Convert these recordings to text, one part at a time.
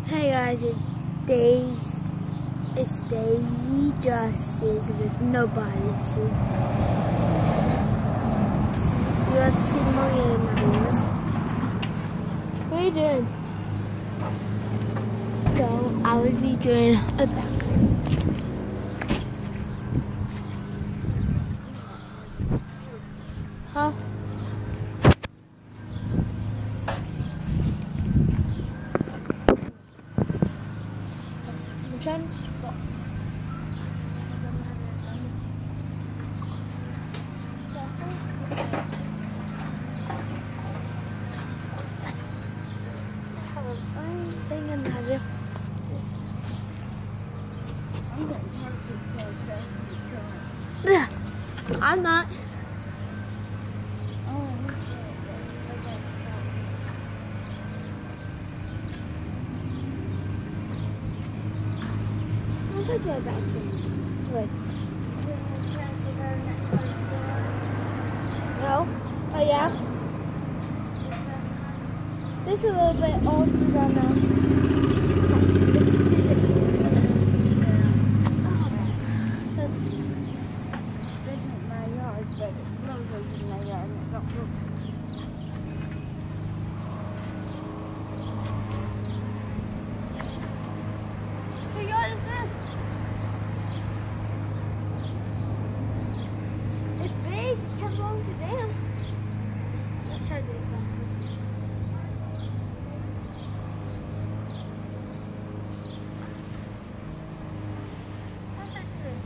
Hey guys, it's Daisy Justice with nobody. See, you have to see Maria now. What are you doing? So I would be doing a back. Huh? I'm trying to go. Have a fine thing in there. Yeah, I'm not. I'll take you back there. Wait. No? Oh yeah? Just a little bit all through down now. Let's do it. This isn't my yard, but it looks like it's my yard and it don't look. Whose yard is this? It's big. It belongs to them. Let's try to do it backwards. Let's try to do this.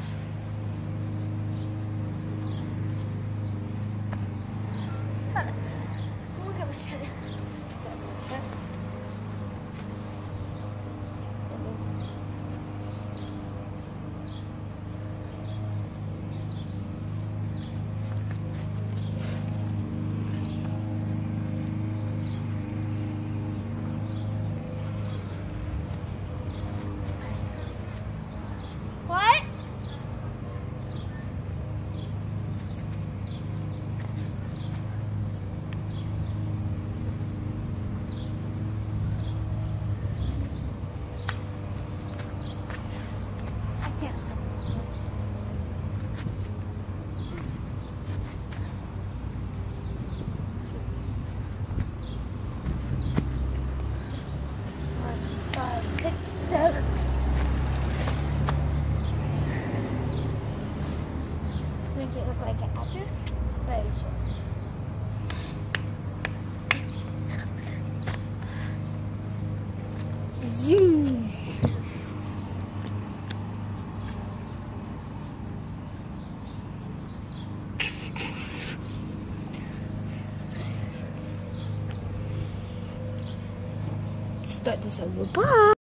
Got it. Look at my shed. What? I can't. One, 5, 6, 7. Make it look like an actor. Very sure. Zoom. Start this over. Bye.